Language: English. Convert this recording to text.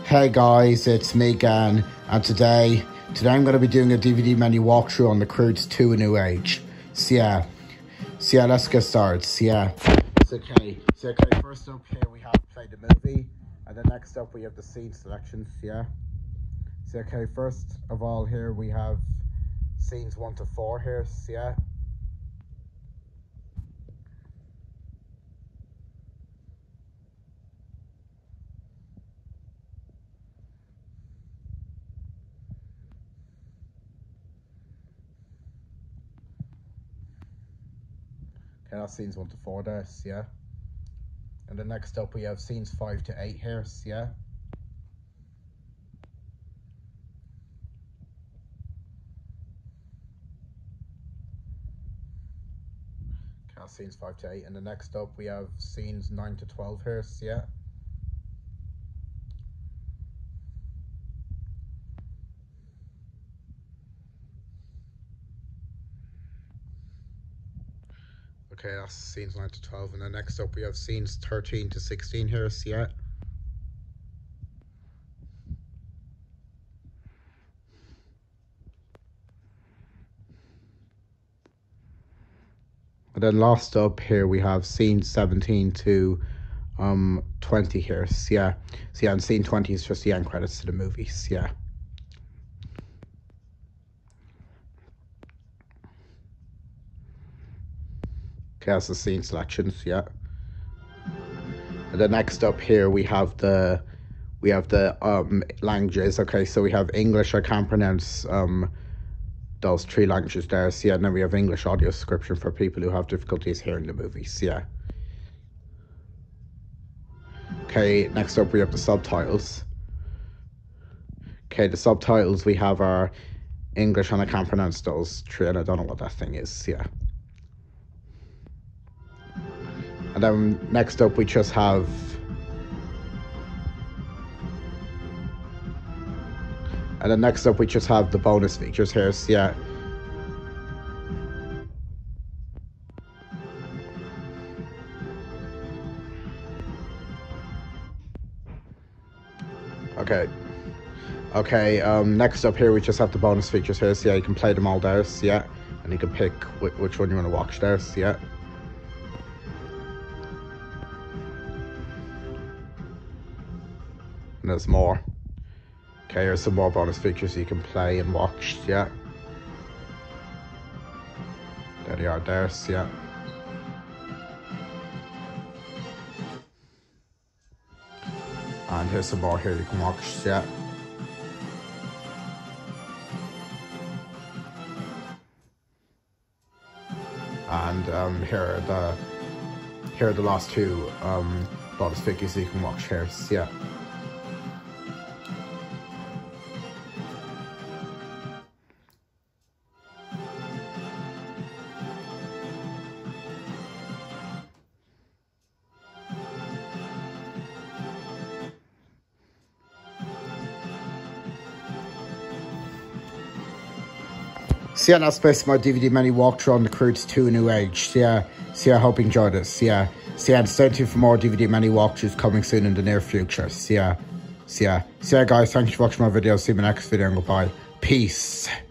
Hey guys, it's me again, and today I'm going to be doing a DVD menu walkthrough on The Croods 2: A New Age. So yeah, let's get started. Okay, first up here we have play the movie, and then next up we have the scene selections. So okay, first of all here we have scenes 1 to 4 here. Okay, that's scenes 1 to 4 there, and then next up we have scenes 5 to 8 here, Okay, that's scenes 5 to 8, and then next up we have scenes 9 to 12 here, Okay, that's scenes 9 to 12, and then next up we have scenes 13 to 16 here, And then last up here we have scenes 17 to 20 here, and scene 20 is just the end credits to the movie, Okay, that's the scene selections, And then next up here we have the languages. Okay, so we have English. I can't pronounce those 3 languages there, and then we have English audio description for people who have difficulties hearing the movies, Okay, next up we have the subtitles. Okay, the subtitles we have are English, and I can't pronounce those 3, and I don't know what that thing is, And then next up we just have the bonus features here, Okay, next up here we just have the bonus features here, you can play them all there, and you can pick which one you want to watch there, And there's more. Okay, here's some more bonus features you can play and watch, There they are there, And here's some more here you can watch, And here are the last 2 bonus figures you can watch here, And that's basically my DVD menu walkthrough on The Croods 2: A New Age. I hope you enjoyed it. And stay tuned for more DVD menu walkthroughs coming soon in the near future. Guys, thanks for watching my video. See you in my next video, and goodbye. Peace.